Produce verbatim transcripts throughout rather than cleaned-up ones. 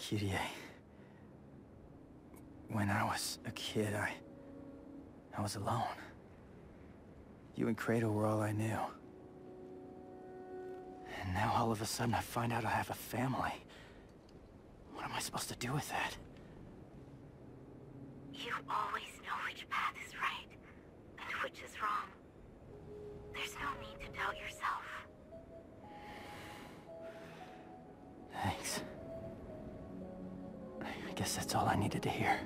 Kyrie. When I was a kid, I... I was alone. You and Kratos were all I knew. And now all of a sudden I find out I have a family. What am I supposed to do with that? You always know which path is right, and which is wrong. There's no need to doubt yourself. Thanks. I guess that's all I needed to hear.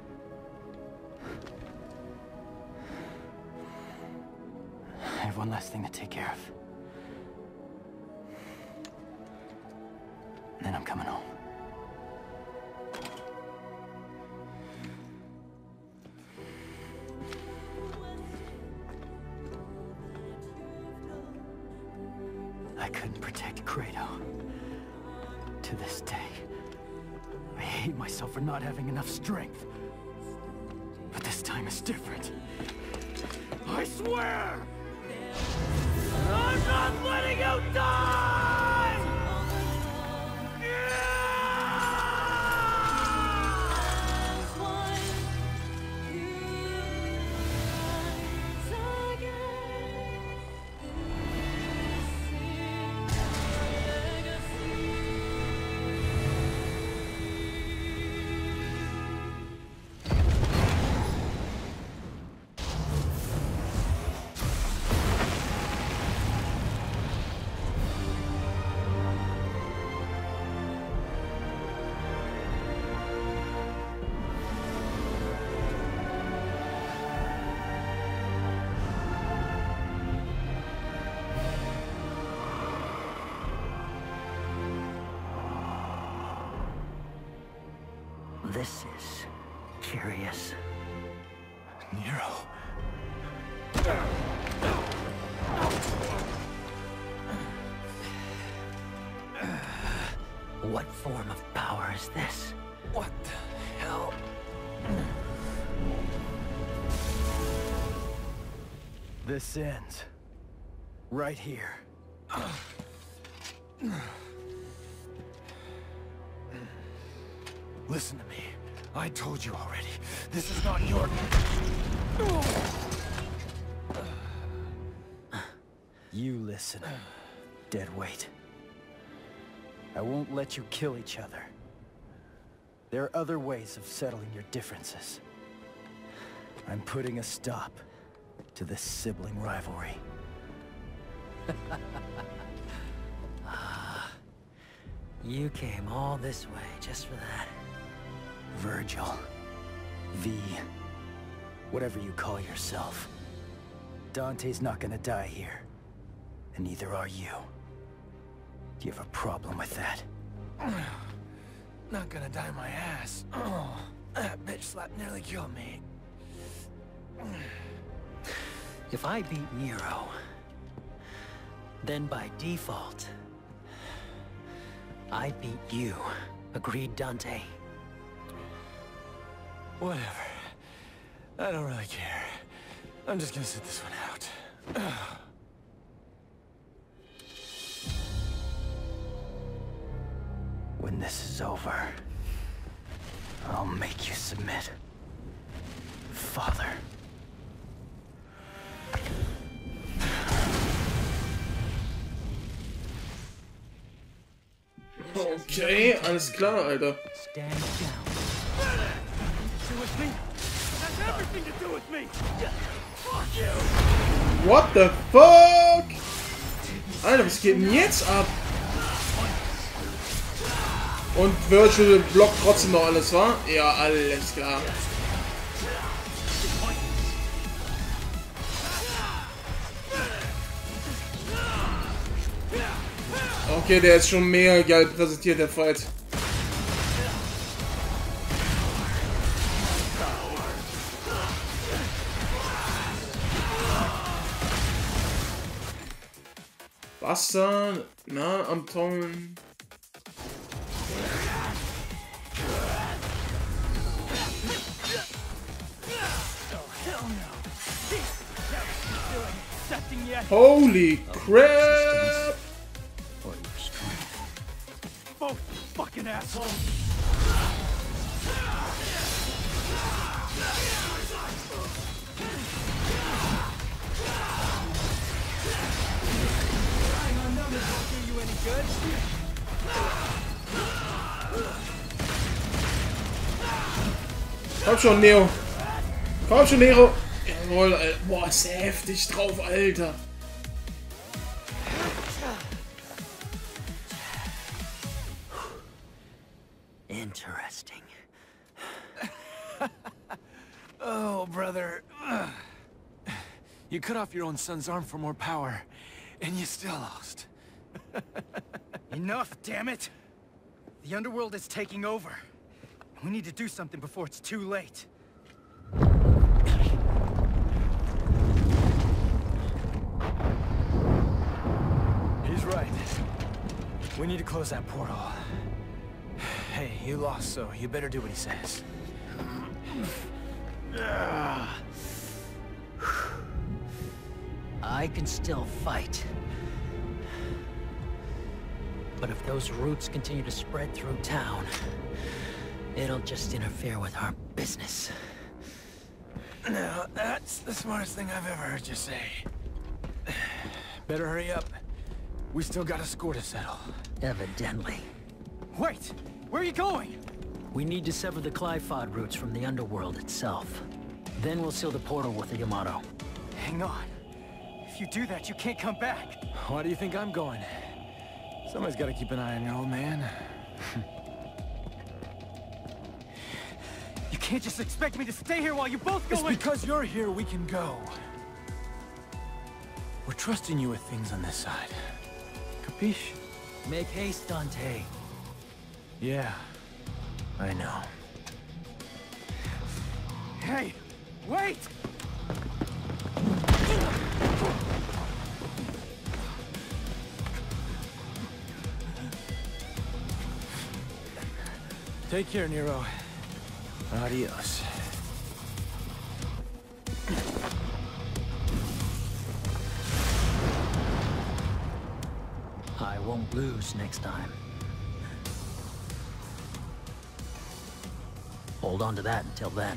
I have one last thing to take care of. Then I'm coming home. I couldn't protect Kratos. To this day, I hate myself for not having enough strength. But this time is different. I swear! I'm not letting you die! Yeah! This is curious. Nero. What form of power is this? What the hell? This ends right here. Listen to me. I told you already. This is not your... You listen, deadweight. I won't let you kill each other. There are other ways of settling your differences. I'm putting a stop to this sibling rivalry. Ah, you came all this way just for that. Virgil. V. Whatever you call yourself. Dante's not gonna die here. And neither are you. Do you have a problem with that? Not gonna die my ass. Oh, that bitch slap nearly killed me. If I beat Nero, then by default, I beat you. Agreed, Dante? Whatever. I don't really care. I'm just gonna sit this one out. When this is over, I'll make you submit. Father. Okay, alles klar, Alter. Stand down. What the fuck? Alter, was geht denn jetzt ab? Und Virtual blockt trotzdem noch alles, wa? Ja, alles klar. Okay, der ist schon mega geil präsentiert, der Fight. Wasser, na, am Taumeln. Holy crap! Both fucking assholes. Komm schon, Neo. Komm schon, Nero. Jawohl, Alter. Boah, ist der heftig drauf, Alter. Interesting. Oh, brother. You cut off your own son's arm for more power, and you still lost. Enough, damn it! The underworld is taking over. We need to do something before it's too late. He's right. We need to close that portal. Hey, you lost, so you better do what he says. I can still fight. But if those roots continue to spread through town, it'll just interfere with our business. Now, that's the smartest thing I've ever heard you say. Better hurry up. We still got a score to settle. Evidently. Wait! Where are you going? We need to sever the Qliphoth roots from the underworld itself. Then we'll seal the portal with the Yamato. Hang on. If you do that, you can't come back. Why do you think I'm going? Somebody's got to keep an eye on your old man. You can't just expect me to stay here while you both go It's in- because you're here we can go. We're trusting you with things on this side. Capiche? Make haste, Dante. Yeah, I know. Hey! Wait! Take care, Nero. Adios. I won't lose next time. Hold on to that until then.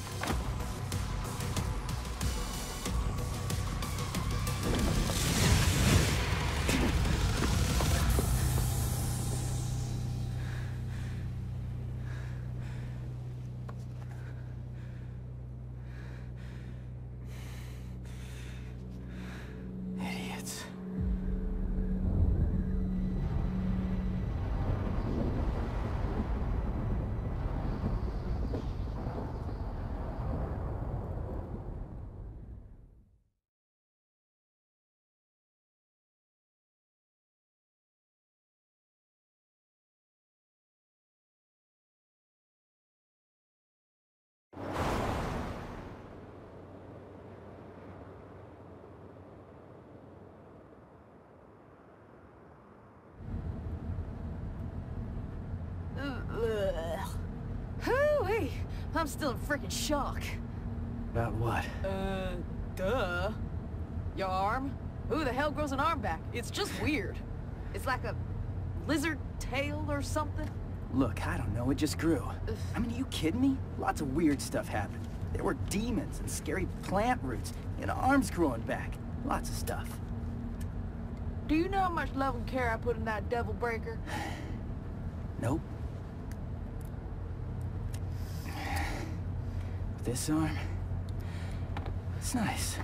Idiots. Hoo-wee! I'm still in freaking shock. About what? Uh, duh. Your arm? Who the hell grows an arm back? It's just weird. It's like a lizard tail or something. Look, I don't know, it just grew. I mean, are you kidding me? Lots of weird stuff happened. There were demons and scary plant roots, and arms growing back. Lots of stuff. Do you know how much love and care I put in that devil breaker? Nope. This arm, it's nice.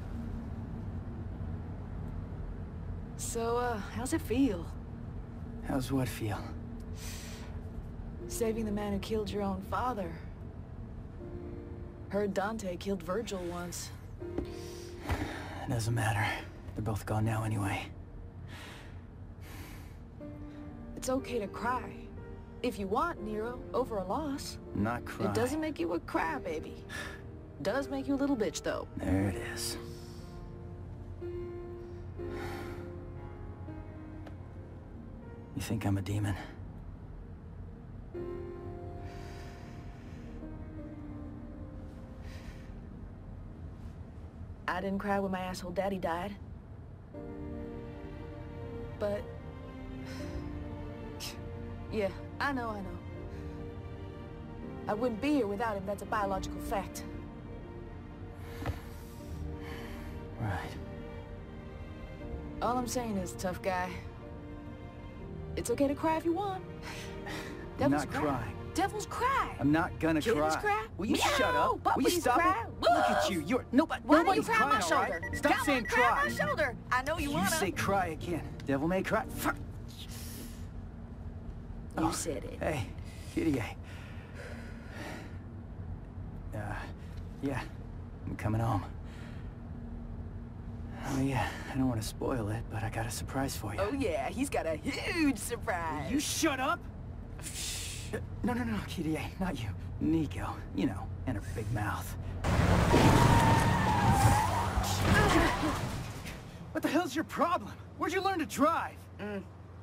So, uh, how's it feel? How's what feel? Saving the man who killed your own father. Heard Dante killed Virgil once. It doesn't matter. They're both gone now anyway. It's okay to cry. If you want, Nero, over a loss. Not crying. It doesn't make you a crybaby. Does make you a little bitch, though. There it is. You think I'm a demon? I didn't cry when my asshole daddy died. But... yeah, I know, I know. I wouldn't be here without him, that's a biological fact. Right. All I'm saying is, tough guy, it's okay to cry if you want. I'm Devils not cry. crying. Devil's cry. I'm not gonna Kittens cry. cry? Will you Meow. shut up? Will you Puppies stop cry. it? Look at you. You're nobody. Why do you Nobody's cry on crying, my all right? shoulder? Stop Come saying on, cry on cry. my shoulder. I know you You wanna. say cry again. Devil may cry. Fuck. You Oh, said it. Hey, Kitty. Uh, yeah, I'm coming home. Oh yeah, I don't want to spoil it, but I got a surprise for you. Oh yeah, he's got a huge surprise. You shut up! No, no, no, Kitty, not you. Nico, you know, and her big mouth. What the hell's your problem? Where'd you learn to drive? Mm.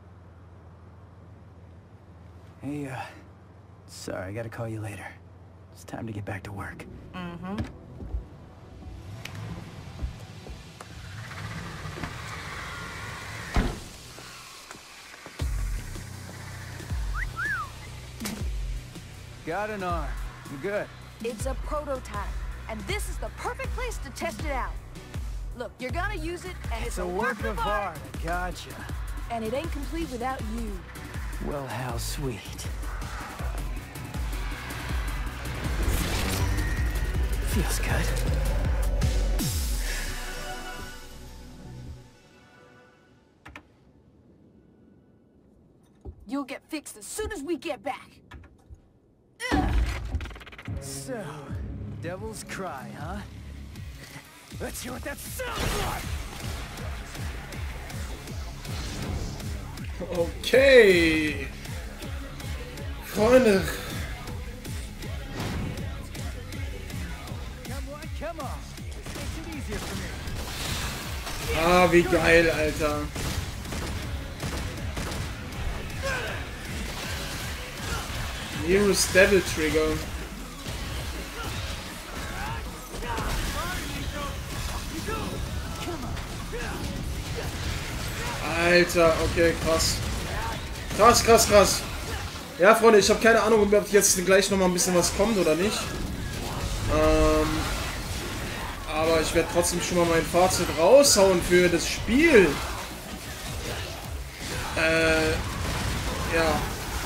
Hey, uh, sorry, I gotta call you later. It's time to get back to work. Mm-hmm. Got an arm. I'm good. It's a prototype, and this is the perfect place to test it out. Look, you're gonna use it, and it's, It's a work of art. I gotcha. and it ain't complete without you. Well, how sweet. Feels good. You'll get fixed as soon as we get back. So, Devil's Cry, huh? Let's hear what that sounds like! Okay. Freunde. Come on, come on. This makes it easier for me. Ah, wie geil, Alter. Nearest Devil Trigger. Alter, okay, krass. Krass, krass, krass. Ja, Freunde, ich habe keine Ahnung, ob jetzt gleich nochmal ein bisschen was kommt oder nicht. Ähm, aber ich werde trotzdem schon mal mein Fazit raushauen für das Spiel. Äh, ja.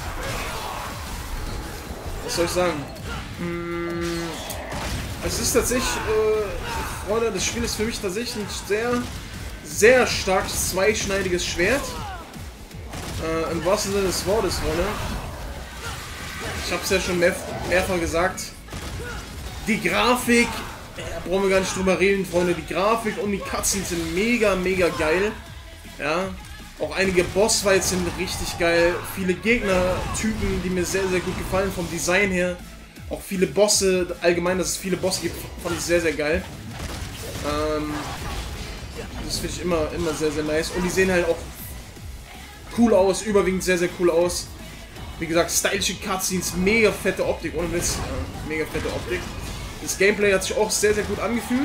Was soll ich sagen? Hm, es ist tatsächlich, äh, Freunde, das Spiel ist für mich tatsächlich ein sehr, sehr stark zweischneidiges Schwert. Äh, im wahrsten Sinne des Wortes, Freunde. Ich habe es ja schon mehr, mehrfach gesagt. Die Grafik, da brauchen wir gar nicht drüber reden, Freunde. Die Grafik und die Cutscenes sind mega, mega geil. Ja. Auch einige Bossfights sind richtig geil. Viele Gegnertypen, die mir sehr, sehr gut gefallen vom Design her. Auch viele Bosse, allgemein, dass es viele Bosse gibt, fand ich sehr, sehr geil. Ähm, das finde ich immer, immer sehr, sehr nice. Und die sehen halt auch cool aus, überwiegend sehr, sehr cool aus. Wie gesagt, stylische Cutscenes, mega fette Optik, ohne Witz. Ja, mega fette Optik. Das Gameplay hat sich auch sehr, sehr gut angefühlt.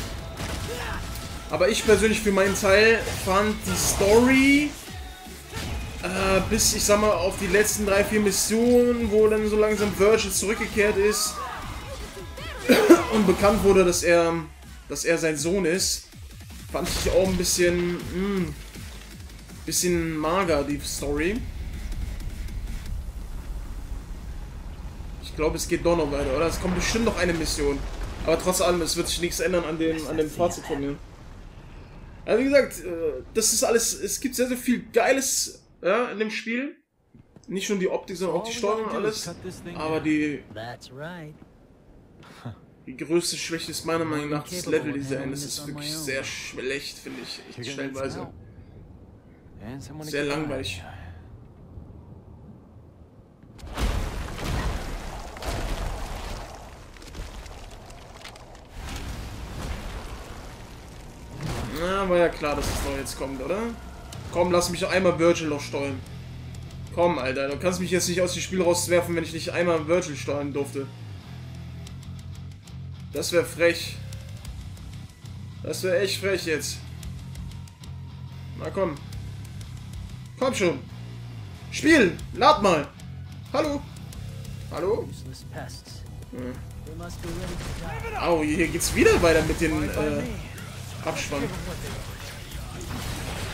Aber ich persönlich für meinen Teil fand die Story äh, bis, ich sag mal, auf die letzten drei, vier Missionen, wo dann so langsam Virgil zurückgekehrt ist und bekannt wurde, dass er, dass er sein Sohn ist, fand ich auch ein bisschen, mh, bisschen mager, die Story. Ich glaube, es geht doch noch weiter, oder? Es kommt bestimmt noch eine Mission. Aber trotz allem, es wird sich nichts ändern an dem, an dem Fazit von mir. Also wie gesagt, das ist alles, es gibt sehr, sehr viel Geiles, ja, in dem Spiel. Nicht nur die Optik, sondern auch die Steuerung und alles. Aber die, die größte Schwäche ist meiner Meinung nach das Leveldesign. Das ist wirklich sehr schlecht, finde ich, echt stellenweise. Sehr langweilig. Na, war ja klar, dass es noch jetzt kommt, oder? Komm, lass mich einmal Virgil noch steuern. Komm, Alter, du kannst mich jetzt nicht aus dem Spiel rauswerfen, wenn ich nicht einmal Virgil steuern durfte. Das wäre frech. Das wäre echt frech jetzt. Na komm. Komm schon. Spiel, lad mal. Hallo. Hallo? Hm. Au, hier geht's wieder weiter mit den äh, Abspann.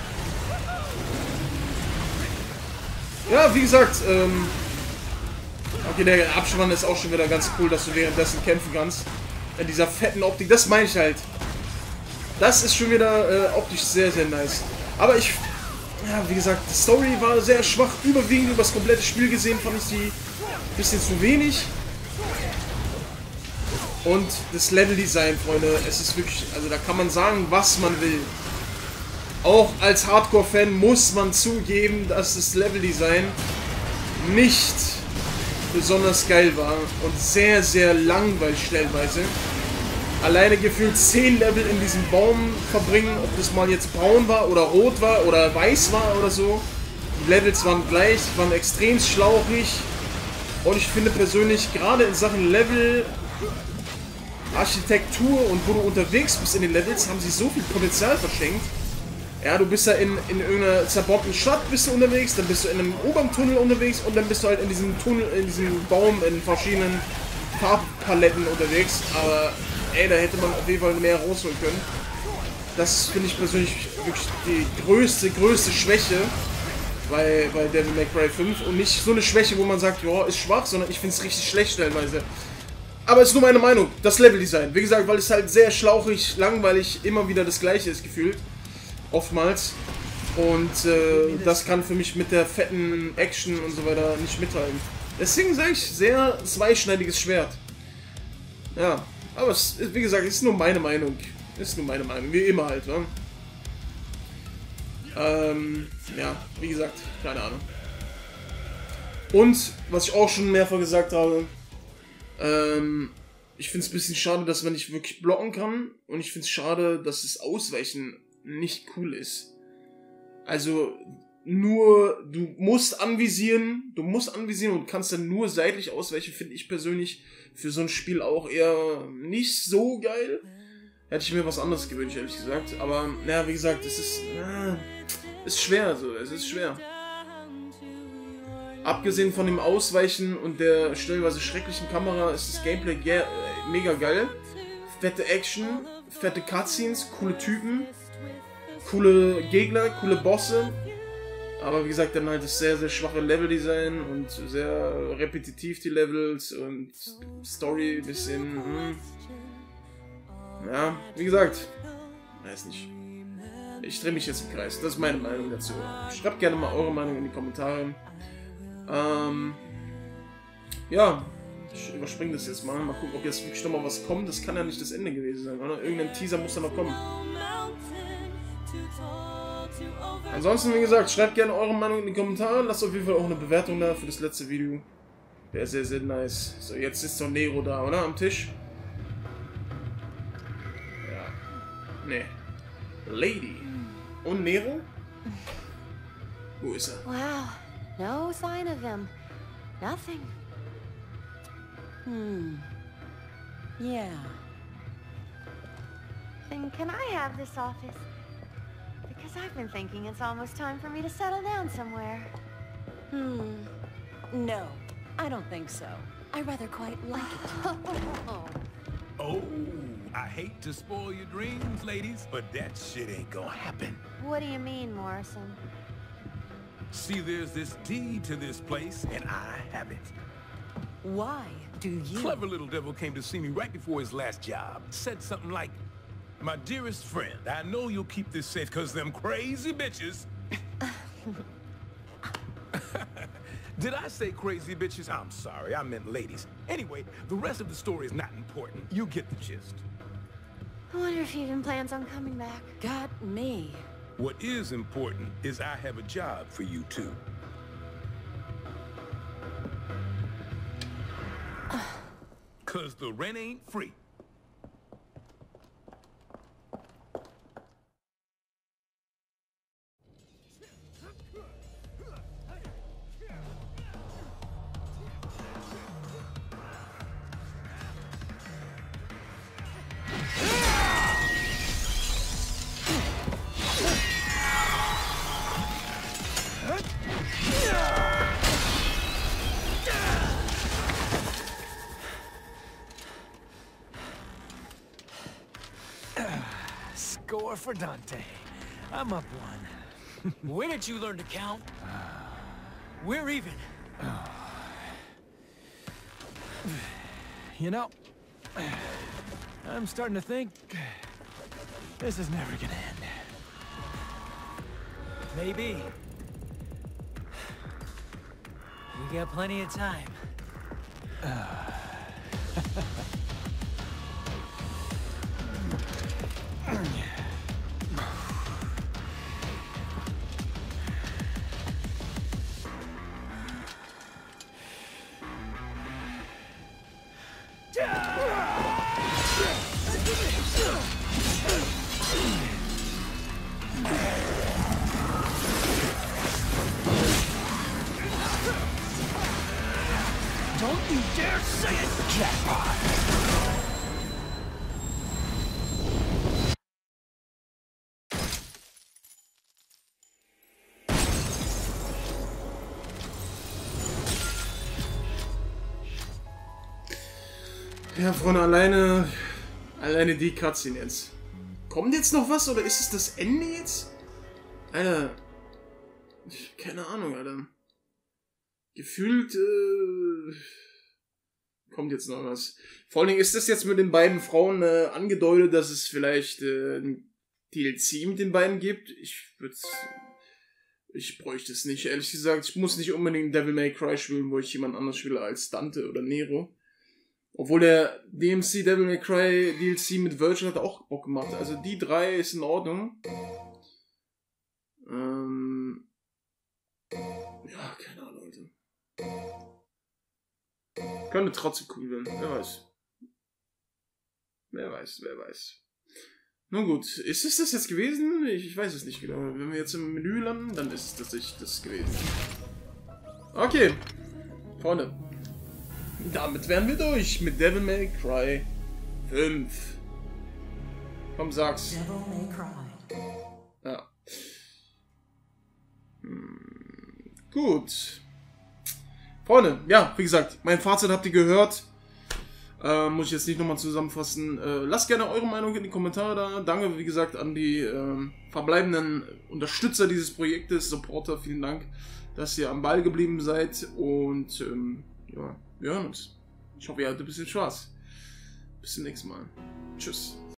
Ja, wie gesagt, ähm, Okay, der Abspann ist auch schon wieder ganz cool, dass du währenddessen kämpfen kannst. In dieser fetten Optik, das meine ich halt. Das ist schon wieder äh, optisch sehr, sehr nice. Aber ich, ja, wie gesagt, die Story war sehr schwach. Überwiegend über das komplette Spiel gesehen fand ich die ein bisschen zu wenig. Und das Leveldesign, Freunde, es ist wirklich, also da kann man sagen, was man will. Auch als Hardcore-Fan muss man zugeben, dass das Leveldesign nicht besonders geil war und sehr, sehr langweilig stellenweise. Alleine gefühlt zehn Level in diesem Baum verbringen, ob das mal jetzt braun war oder rot war oder weiß war oder so. Die Levels waren gleich, waren extrem schlauchig und ich finde persönlich, gerade in Sachen Level, Architektur und wo du unterwegs bist in den Levels, haben sie so viel Potenzial verschenkt. Ja, du bist ja in, in irgendeiner zerbombten Stadt bist du unterwegs, dann bist du in einem Obertunnel unterwegs und dann bist du halt in diesem Tunnel, in diesem Baum in verschiedenen Farbpaletten unterwegs. Aber ey, da hätte man auf jeden Fall mehr rausholen können. Das finde ich persönlich wirklich die größte, größte Schwäche bei, bei Devil May Cry fünf. Und nicht so eine Schwäche, wo man sagt, ja, ist schwach, sondern ich finde es richtig schlecht stellenweise. Aber es ist nur meine Meinung, das Leveldesign. Wie gesagt, weil es halt sehr schlauchig, langweilig, immer wieder das gleiche ist gefühlt. Oftmals. Und äh, das kann für mich mit der fetten Action und so weiter nicht mithalten. Deswegen sage ich, sehr zweischneidiges Schwert. Ja, aber es, wie gesagt, ist nur meine Meinung. Ist nur meine Meinung, wie immer halt, ne? Ähm, ja, wie gesagt, keine Ahnung. Und, was ich auch schon mehrfach gesagt habe, ähm, ich finde es ein bisschen schade, dass man nicht wirklich blocken kann. Und ich finde es schade, dass das Ausweichen nicht cool ist. Also nur, du musst anvisieren, du musst anvisieren und kannst dann nur seitlich ausweichen, finde ich persönlich für so ein Spiel auch eher nicht so geil. Hätte ich mir was anderes gewünscht, ehrlich gesagt. Aber, naja, wie gesagt, es ist, äh, ist schwer, so, es ist schwer. Abgesehen von dem Ausweichen und der stellenweise schrecklichen Kamera ist das Gameplay ge äh, mega geil. Fette Action, fette Cutscenes, coole Typen. Coole Gegner, coole Bosse, aber wie gesagt, dann halt das sehr, sehr schwache Leveldesign und sehr repetitiv die Levels und Story ein bisschen, hm. Ja, wie gesagt, weiß nicht. Ich drehe mich jetzt im Kreis, das ist meine Meinung dazu. Schreibt gerne mal eure Meinung in die Kommentare. Ähm, ja, ich überspringe das jetzt mal, mal gucken, ob jetzt wirklich nochmal was kommt. Das kann ja nicht das Ende gewesen sein, oder? Irgendein Teaser muss da noch kommen. Ansonsten, wie gesagt, schreibt gerne eure Meinung in die Kommentare. Lasst auf jeden Fall auch eine Bewertung da für das letzte Video. Wäre sehr, sehr nice. So, jetzt ist doch Nero da, oder? Am Tisch. Ja. Nee. Lady. Und Nero? Wo ist er? Wow, no sign of him. Nothing. Hmm. Yeah. Then can I have this office? Because I've been thinking it's almost time for me to settle down somewhere. Hmm. No, I don't think so. I rather quite like it. Oh, I hate to spoil your dreams, ladies, but that shit ain't gonna happen. What do you mean, Morrison? See, there's this deed to this place, and I have it. Why do you? Clever little devil came to see me right before his last job. Said something like, "My dearest friend, I know you'll keep this safe because them crazy bitches..." Did I say crazy bitches? I'm sorry, I meant ladies. Anyway, the rest of the story is not important. You get the gist. I wonder if he even plans on coming back. Got me. What is important is I have a job for you two. Cause the rent ain't free. Score for Dante. I'm up one. When did you learn to count? We're even. You know, I'm starting to think this is never gonna end. Maybe. We got plenty of time. Don't you dare say it, jackpot! Ja, Freunde, alleine, alleine die Cutscene jetzt. Kommt jetzt noch was oder ist es das Ende jetzt? Alter, keine Ahnung, Alter. Gefühlt äh, kommt jetzt noch was. Vor allen Dingen ist das jetzt mit den beiden Frauen äh, angedeutet, dass es vielleicht äh, ein D L C mit den beiden gibt. Ich würde ich bräuchte es nicht, ehrlich gesagt. Ich muss nicht unbedingt Devil May Cry spielen, wo ich jemand anders spiele als Dante oder Nero. Obwohl der D M C Devil May Cry D L C mit Virgil hat auch Bock gemacht. Also die drei ist in Ordnung. Ähm ja, keine Ahnung, Leute. Könnte trotzdem cool werden, wer weiß. Wer weiß, wer weiß. Nun gut, ist es das jetzt gewesen? Ich, ich weiß es nicht genau. Wenn wir jetzt im Menü landen, dann ist es tatsächlich das gewesen. Okay, Freunde. Damit wären wir durch mit Devil May Cry fünf. Komm, sag's. Devil May Cry. Ja. Hm, gut. Freunde, ja, wie gesagt, mein Fazit habt ihr gehört. Äh, muss ich jetzt nicht nochmal zusammenfassen. Äh, lasst gerne eure Meinung in die Kommentare da. Danke, wie gesagt, an die äh, verbleibenden Unterstützer dieses Projektes, Supporter. Vielen Dank, dass ihr am Ball geblieben seid. Und ähm, ja, wir hören uns. Ich hoffe, ihr hattet ein bisschen Spaß. Bis zum nächsten Mal. Tschüss.